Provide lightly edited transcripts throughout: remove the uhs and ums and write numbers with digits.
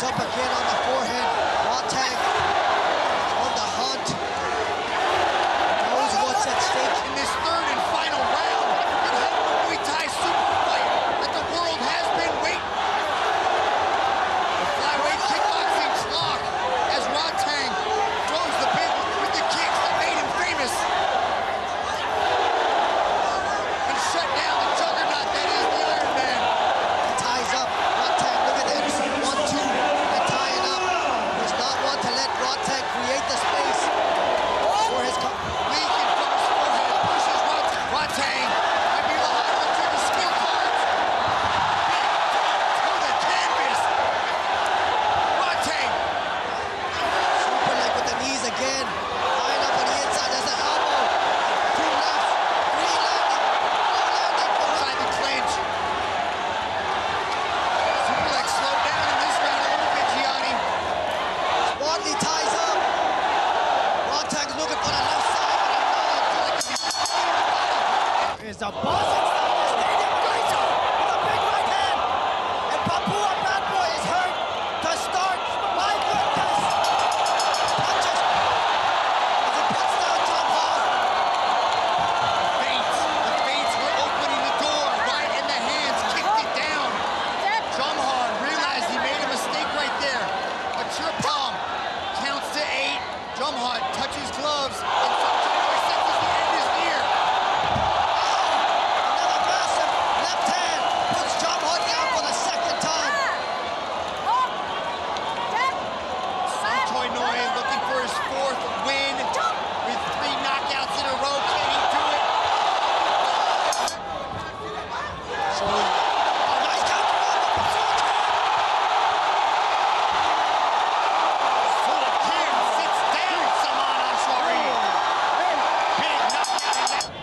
Comes up again on the forehead. Rodtang on the hunt. Knows what's at stake in this third and final round. You're heading to Muay Thai super fight that the world has been waiting. The flyweight kickboxing clock as Rodtang throws the big with the kicks that made him famous. And shut down the juggernaut that is the Iron Man. He ties up. Rodtang, look at that. 1-2. They're tying up. Does not want to let Rodtang create the space for his leaking from his forehead. Pushes Rodtang. Rodtang might be behind the skill cards. To the canvas. Rodtang. Superlek with the knees again. Tying up on the inside. There's an elbow. 2 left. 3 landing. 4 landing. Inside the clinch. Superlek slowed down in this round a little bit, Gianni. Wadley ties up. Rodtang's looking for the left side. There's a buzz inside the stadium. Guys up with a big right hand. And Papua Bad Boy is hurt to start. My goodness. Punches. As he puts down John Hall. Feints. The feints were opening the door. Right in the hands. Kicked it down. Drumhard realized he made a mistake right there. A trip palm. Counts to 8. Drumhard touches gloves. And Drumhard senses the end is near. Another massive left hand. Puts John Hall down for the second time. Santoy Noi looking for his 4th win with 3 knockouts in a row. Can he do it? Nice counter. Kim sits down Saman Ansari. Big knockout in that.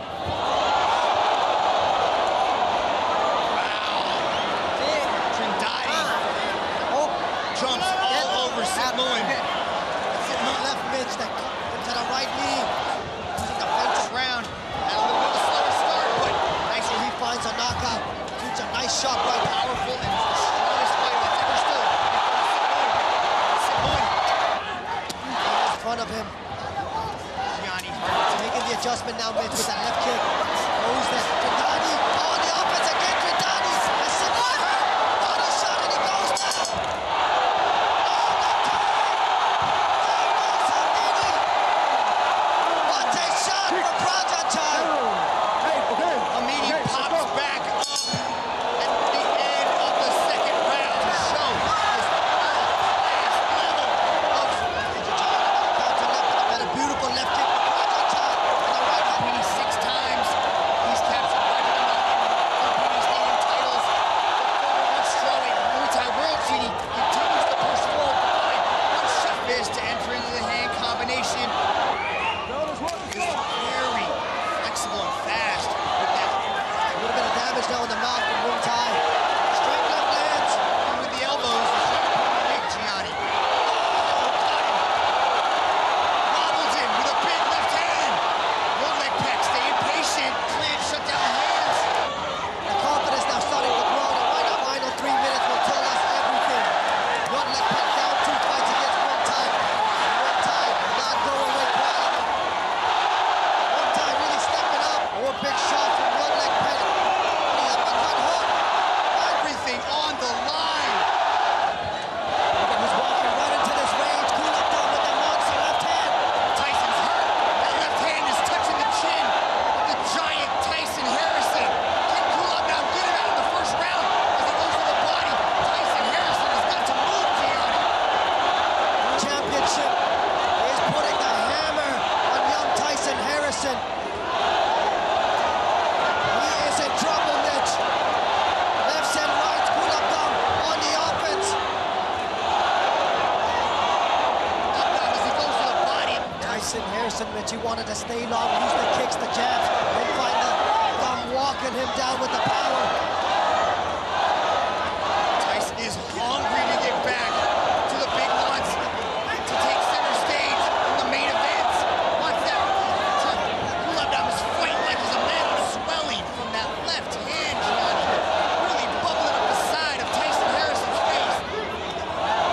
Wow. Trindade Oh, jumps all over Samoan. left mitch that to the right knee. Using the fence Round. Had a little bit of a slower start, but nice. he finds a knockout. Shoots a nice shot right. Powerful and the strongest fighter that's ever stood Samoan. In front of him. Gianni. Making the adjustment now, Mitch, with that left kick. Knows that Trindade on the offense again. Trindade has Samoan hurt. Body shot and he goes down. Rodtang shot from Rodtang. Amini pops back up at the end of the second round to show his highest level of Got a beautiful left kick from Rodtang. And the right hand. Amini 6 times. He's captured record amount of stadium titles. The former Australian Muay Thai World Genie continues to push forward to find one shot fist to enter into the hand combination. He's very flexible and fast with that. A little bit of damage now in the mouth from Muay Thai. Straight left lands. And with the elbows, he's trying to put him big, Gianni. Got him. Wobbles him with a big left hand. Low leg peck, staying patient. Clinch, shut down the hands. The confidence now starting to grow. The final 3 minutes will tell us everything. One leg pick down, 2 fights against Muay Thai. Muay Thai not going away quietly. Muay Thai really stepping up. Oh, a big shot from one leg pick. The uppercut hook. Everything on the line. Look at who's walking right into this range. Cool up down with the monster left hand. Tyson's hurt. That left hand is touching the chin of the giant Tyson Harrison. Can Kulab now get him out in the first round as he goes to the body? Tyson Harrison has got to move, Gianni. Championship is putting the hammer on young Tyson Harrison. He is in trouble, Mitch. Lefts and rights, Kulabdam on the offense. Up down as he goes to the body. Tyson Harrison, Mitch, he wanted to stay long, use the kicks, the jabs, and find the thumb walking him down with the power. Tyson is hungry to get back to the big ones, to take center stage in the main events. Wants that Kulabdam is fighting like he's a man who's swelling from that left hand, Gianni. Really bubbling up the side of Tyson Harrison's face.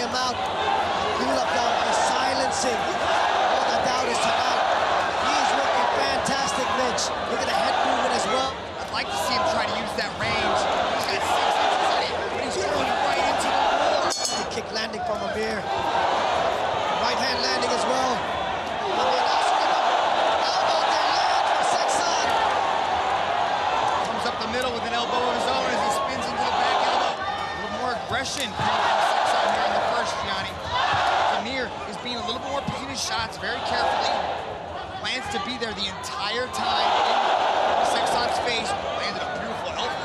him out. Rodtang is silencing all the doubters tonight. He is looking fantastic, Mitch. Look at the head movement as well. I'd like to see him try to use that range. He's got 6 inches on it, but he's throwing right into the floor. The kick landing from Amir. Right hand landing as well. Amir elbow there lands for Sexton. Comes up the middle with an elbow of his own as he spins into the back elbow. A little more aggression from Sexton here in the first, Gianni. Amir is being a little more picking his shots very carefully. Plans to be there the entire time in Sexton's face. Landed a beautiful elbow.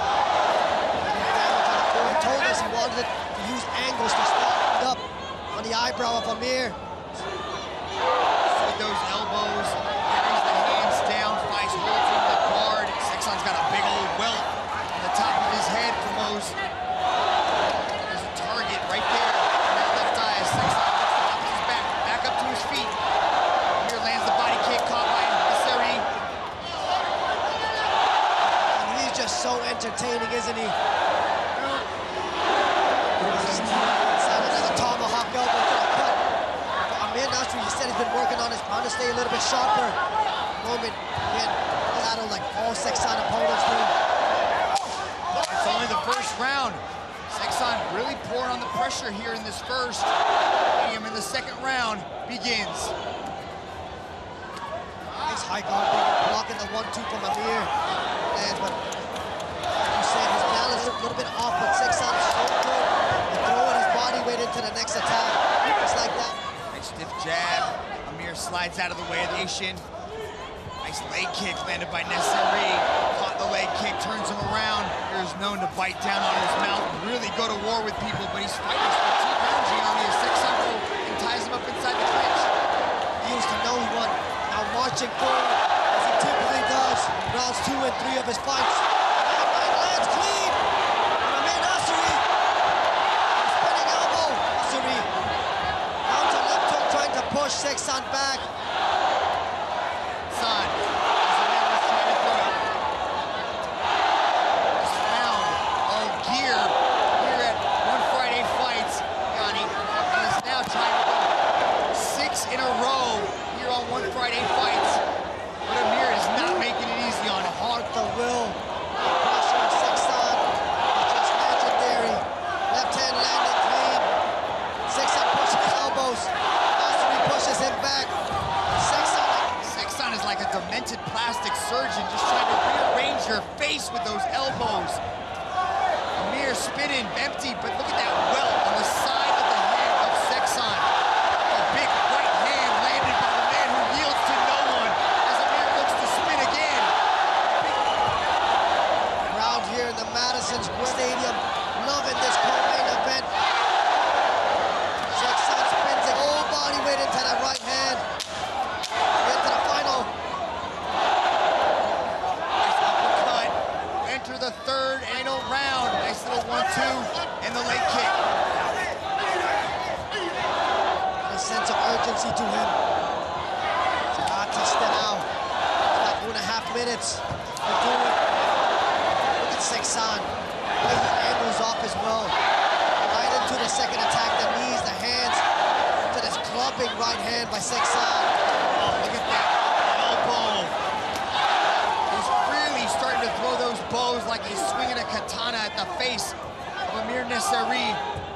He told us he wanted to use angles to stand up on the eyebrow of Amir. With those elbows, carries the hands down, fights holding the guard. Sexton's got a big old welt on the top of his head from those. There's a target right there in that left eye. Sexton looks up his back up to his feet. Here lands the body kick caught by Nasseri. And he's just so entertaining, isn't he? Another tomahawk elbow to the cut. Amir Nasri, he said he's been working on his pound to stay a little bit sharper. Moment, again, battle like all Sexton opponents do. It's only the first round. Sexton really pouring on the pressure here in this first. In the second round begins. Nice high guard blocking the 1-2 from Amir. Lands, but like you said, his balance is a little bit off, but Sexton is so good at throwing his body weight into the next attack. Just like that. Nice stiff jab. Amir slides out of the way of the Asian. Nice leg kick landed by Nasseri. Caught the leg kick, turns him around. Amir's known to bite down on his mouth, really go to war with people, but he's fighting his fatigue energy on the Sexton and ties him up inside the clinch. He used to know he won. Now marching forward, as he typically does, rounds 2 and 3 of his fights. Right lands clean. Amir Nasri. Spinning elbow. Nasri. Down to left hook, trying to push Sexton back. In a row here on One Friday Fights. But Amir is not making it easy on him. Hard the will. The pressure of Sexton is just legendary. Left hand landing clean. Sexton pushes his elbows. Nasri pushes him back. Sexton is like a demented plastic surgeon just trying to rearrange your face with those elbows. Amir spinning empty, but look at that welt on the side of the head of Sexton. A big right hand landed by the man who yields to no one as Amir looks to spin again. Crowd here in the Madison Square Stadium loving this co-main event. Sexton spins it, whole body weight into that right hand. Into the final. Nice uppercut. Enter the third final round. Nice little 1-2 and the leg kick. A sense of urgency to him. Not to step out. About 2.5 minutes to do it. Look at Sexton. The way he angles off as well. Right into the second attack, the knees, the hands. To this clubbing right hand by Sexton. Oh, look at that elbow. He's really starting to throw those bows like he's swinging a katana at the face of Amir Nasseri.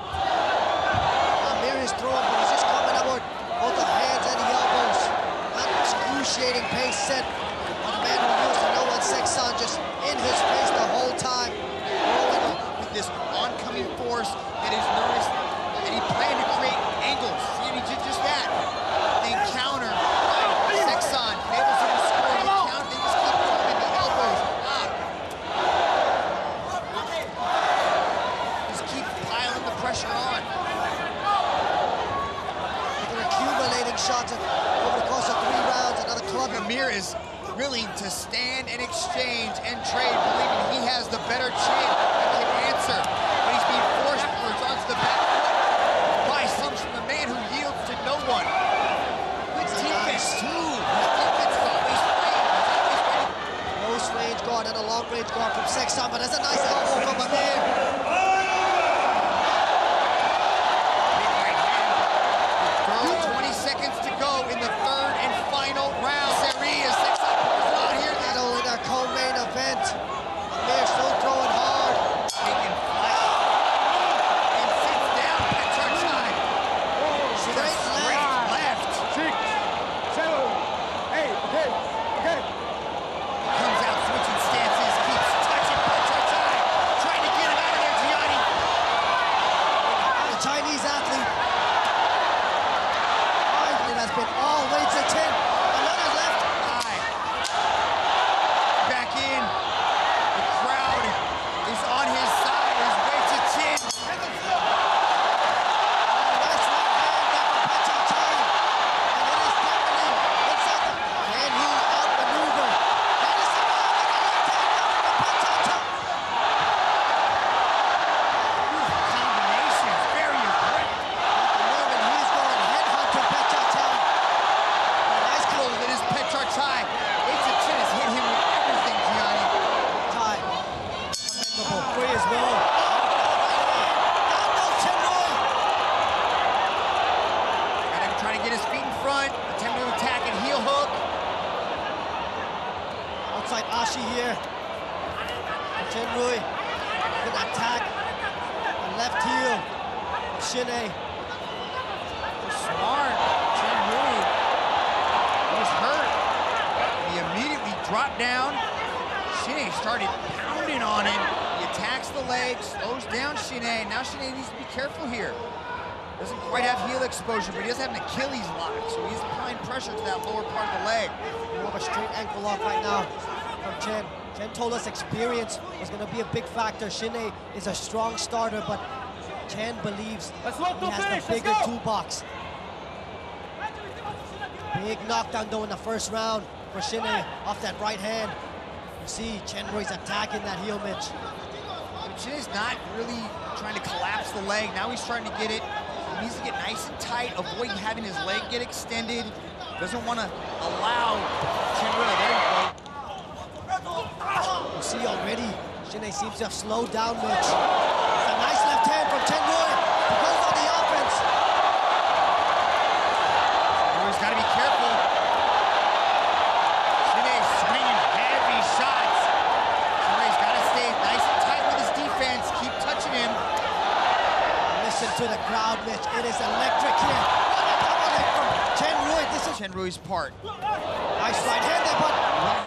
Amir is throwing, but he's just coming up with both the hands and the elbows. Not excruciating pace set on a man who used to know what Sexton just in his face the whole time. With this oncoming force that is noticed, and he planned to create angles. See, and he did just that. The encounter by Sexton, able to score the count. They just keep throwing the elbows up. Just keep piling the pressure on. They're accumulating shots over the course of 3 rounds. Another club. Amir is willing to stand and exchange and trade, believing he has the better chin and can answer. But he's being forced onto the back foot by some from a man who yields to no one. Good defense, too. His defense is always fighting. Close range guard and a long range guard from Sexton, but there's a nice elbow from Amir. Ashi here. Chen Rui. Good attack. The left heel. Shin-Ei. Smart. Chen Rui was hurt. He immediately dropped down. Shin-Ei started pounding on him. He attacks the leg, slows down Shin-Ei. Now Shin-Ei needs to be careful here. Doesn't quite have heel exposure, but he does have an Achilles lock, so he's applying pressure to that lower part of the leg. More of a straight ankle lock right now from Chen. Chen told us experience was going to be a big factor. Shin-Ei is a strong starter, but Chen believes he has the bigger toolbox. Big knockdown though in the first round for Shin-Ei off that right hand. You see Chen Rui's attacking that heel midge. Shin-Ei's not really trying to collapse the leg. Now he's trying to get it. He needs to get nice and tight, avoid having his leg get extended. Doesn't want to allow Chen Rui. There you go. You see already, Shin-Ei seems to have slowed down Mitch. It's a nice left hand from Chen Rui. He goes on the offense. Rui's got to be careful. Shin-Ei swinging heavy shots. Shin-Ei's got to stay nice and tight with his defense. Keep touching him. Listen to the crowd, Mitch. It is electric here. What a double leg from Chen Rui. This is Chen Rui's part. nice right hand there, but